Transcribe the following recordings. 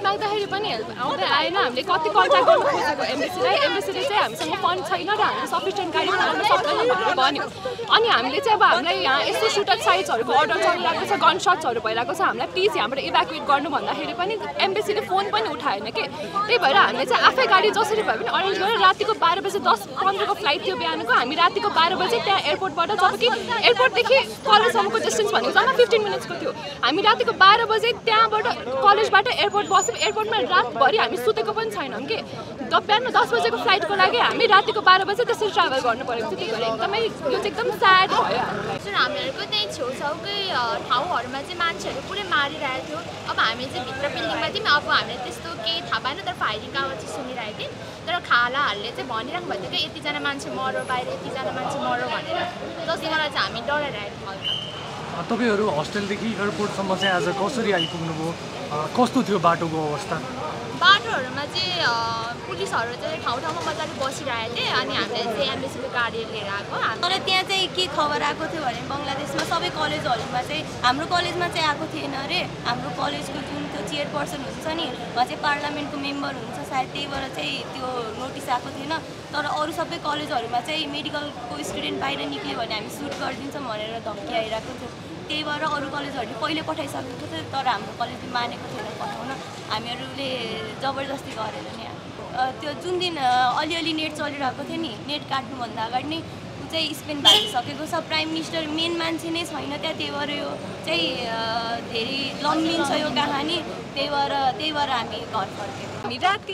लाग्दाखेरि पनि हेल्प आउँदै आएन हामीले कति कन्ट्याक्ट गर्नु खोजेको एम्बेसीले चाहिँ हामीसँग फन्ड छैन र हामीले सफिसियन्ट गाडी पाउन सक्दैन भनेर भन्यो अनि हामीले चाहिँ अब हामीलाई यहाँ यस्तो सुटर साइट्सहरूको अर्डर चलिरहेको छ गन सट्सहरू भइरहेको छ हामीलाई प्लिज यहाँबाट इभ्याकुएट गर्नु भन्दाखेरि पनि एम्बेसीले फोन पनि उठाएन कि त्यही भएर हामीले चाहिँ आफै गाडी जसरी भए पनि अरेन्ज गरेर रातिको 12 बजे 10:15 को फ्लाइट थियो बिहानको हामी रातिको 12 बजे त्यहाँ एयरपोर्टबाट जबकि एयरपोर्टदेखि कलेजसम्मको डिस्टेन्स भनेको जम्मा 15 मिनट्सको थियो हामी रातिको 12 बजे त्यहाँबाट कलेजबाट एयरपोर्ट बस्यौँ एयरपोर्टमा रातभरि हामी सुतेको पनि छैनौँ कि बिहान 10 बजेको फ्लाइटको लागि हामी रातिको 12 बजे त्यसरी ट्राभल गर्नु परेको थियो त्यही भएर एकदमै यो चाहिँ एकदम स्याड भयो हामीहरूको त्यही छेउछाउकै ठाउँहरूमा चाहिँ मान्छेहरू पुरै मारिरहेको थियो अब हामी चाहिँ भित्र बिल्डिङमा थियौँ अब हामीले त्यस्तो केही थाहा पाएन तर फायरिङको आवाज चाहिँ सुनिरहेको थियौँ तर खालाहरूले चाहिँ भनिराख्नु भएको थियो कि यतिजना मान्छे मर्यो बाहिर यतिजना मान्छे मर्यो भनेर जसले गर्दा चाहिँ हामी डराइरहेको थियौँ हल्का तपाईहरु होस्टेलदेखि एयरपोर्टसम्म चाहिँ आज कसरी आइपुग्नुभयो कस्तो थियो बाटोको अवस्था बाटोहरूमा चाहिँ पुलिसहरू चाहिँ ठाउँ ठाउँमा मजाले बसिरहेको थिए अनि हामीले चाहिँ एम्बेसीको गाडी लिएर आएको तर त्यहाँ चाहिँ के खबर आएको थियो भने बङ्गलादेशमा सबै कलेजहरूमा चाहिँ हाम्रो कलेजमा चाहिँ आएको थिएन अरे हाम्रो कलेजको जुन त्यो चेयरपर्सन हुन्छ नि उहाँ चाहिँ पार्लियामेन्टको मेम्बर हुन्छ सायद त्यही भएर चाहिँ त्यो नोटिस आएको थिएन तर अरू सबै कलेजहरूमा चाहिँ मेडिकलको स्टुडेन्ट बाहिर निक्ल्यो भने हामी सुट गरिदिन्छौँ भनेर धम्की आइरहेको थियो त्यही भएर अरू कलेजहरूले पहिले पठाइसकेको थियो तर हाम्रो कलेजले मानेको थिएन पठाउन हामीहरूले जबरजस्ती गरेर नि त्यो जुन दिन अलिअलि नेट चलिरहेको थियो नि नेट काट्नुभन्दा अगाडि नै ऊ चाहिँ स्पेन भागिसकेको छ प्राइम मिनिस्टर मेन मान्छे नै छैन त्यहाँ त्यही भएर यो चाहिँ धेरै लम्बिन्छ यो कहानी त्यही भएर हामी घर फर्क्यौँ हामी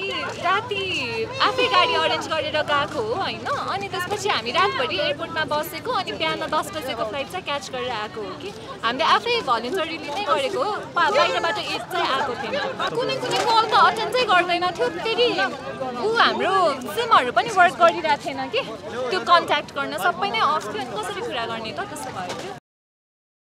राति आफै गाडी अरेन्ज गरेर गएको हो होइन अनि त्यसपछि हामी रातभरि एयरपोर्टमा बसेको अनि बिहान 10 बजेको फ्लाइट चाहिँ क्याच गरेर आएको हो कि हामीले आफै भलिन्टरीली नै गरेको हो बाहिरबाट एड चाहिँ आएको थिएन कुनै कल त अटेन्डै गर्दैन थियो फेरि ऊ हाम्रो सिमहरू पनि वर्क गरिरहेको थिएन कि त्यो कन्ट्याक्ट गर्न सबै नै अफ थियो अनि कसरी कुरा गर्ने त त्यसो भयो